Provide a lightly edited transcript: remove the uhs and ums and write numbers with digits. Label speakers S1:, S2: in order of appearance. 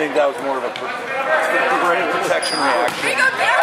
S1: think that was more of a brain protection reaction.